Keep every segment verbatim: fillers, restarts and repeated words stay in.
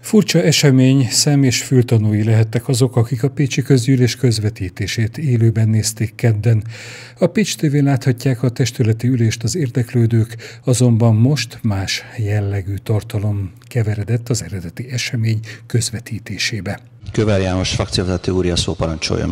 Furcsa esemény, szem- és fültanúi lehettek azok, akik a pécsi közgyűlés közvetítését élőben nézték kedden. A Pécs té vén láthatják a testületi ülést az érdeklődők, azonban most más jellegű tartalom keveredett az eredeti esemény közvetítésébe. Kövér János frakcióvezető úr, a szó, parancsoljon.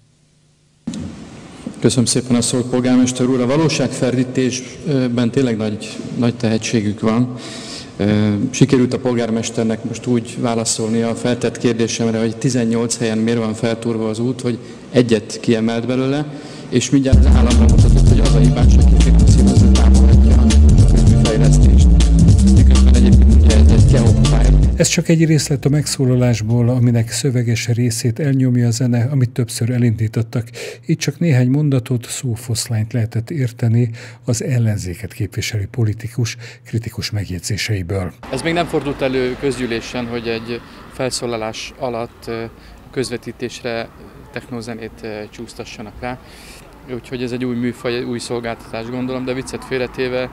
Köszönöm szépen a szót, polgármester úr. A valóságferdítésben tényleg nagy, nagy tehetségük van. Sikerült a polgármesternek most úgy válaszolni a feltett kérdésemre, hogy tizennyolc helyen miért van feltúrva az út, hogy egyet kiemelt belőle, és mindjárt az államra mutatott, hogy az a hibás, aki effektíven támogatja a közműfejlesztést. Miközben egyébként ugye egy geokupály. Ez csak egy részlet a megszólalásból, aminek szöveges részét elnyomja a zene, amit többször elindítottak. Itt csak néhány mondatot, szófoszlányt lehetett érteni az ellenzéket képviselő politikus kritikus megjegyzéseiből. Ez még nem fordult elő közgyűlésen, hogy egy felszólalás alatt közvetítésre technozenét csúsztassanak rá. Úgyhogy ez egy új műfaj, új szolgáltatás, gondolom, de viccet félretéve,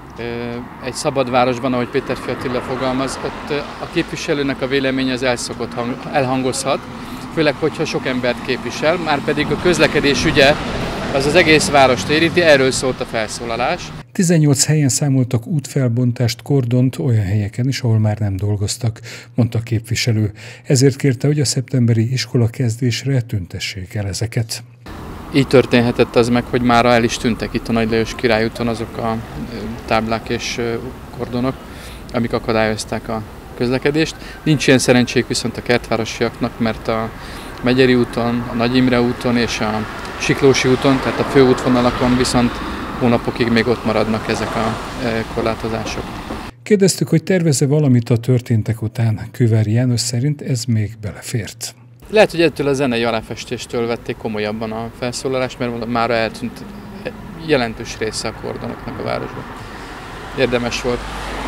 egy szabad városban, ahogy Péterfi Attila fogalmaz, ott a képviselőnek a véleménye az elszokott hang, elhangozhat, főleg, hogyha sok embert képvisel, már pedig a közlekedés ügye az az egész várost érinti, erről szólt a felszólalás. tizennyolc helyen számoltak útfelbontást, kordont olyan helyeken is, ahol már nem dolgoztak, mondta a képviselő. Ezért kérte, hogy a szeptemberi iskola kezdésre tüntessék el ezeket. Így történhetett az meg, hogy mára el is tűntek itt a Nagy Lajos Király úton azok a táblák és kordonok, amik akadályozták a közlekedést. Nincs ilyen szerencsék viszont a kertvárosiaknak, mert a Megyeri úton, a Nagy Imre úton és a Siklósi úton, tehát a főútvonalakon viszont hónapokig még ott maradnak ezek a korlátozások. Kérdeztük, hogy tervez-e valamit a történtek után. Kövér János szerint ez még belefért. Lehet, hogy ettől a zenei aláfestéstől vették komolyabban a felszólalást, mert már eltűnt jelentős része a kordonoknak a városban. Érdemes volt.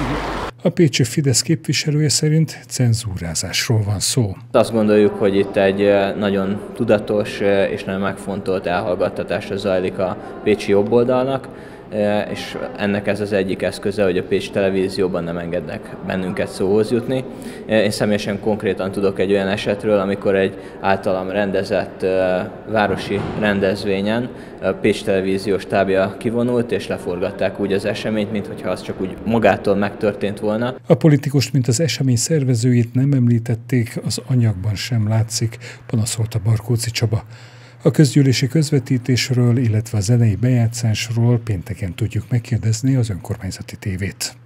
A pécsi Fidesz képviselője szerint cenzúrázásról van szó. Azt gondoljuk, hogy itt egy nagyon tudatos és nagyon megfontolt elhallgattatása zajlik a pécsi jobboldalnak, és ennek ez az egyik eszköze, hogy a Pécs Televízióban nem engednek bennünket szóhoz jutni. Én személyesen konkrétan tudok egy olyan esetről, amikor egy általam rendezett városi rendezvényen a Pécs Televízió stábja kivonult, és leforgatták úgy az eseményt, mintha az csak úgy magától megtörtént volna. A politikust, mint az esemény szervezőjét nem említették, az anyagban sem látszik, panaszolta Barkóczy Csaba. A közgyűlési közvetítésről, illetve a zenei bejátszásról pénteken tudjuk megkérdezni az önkormányzati tévét.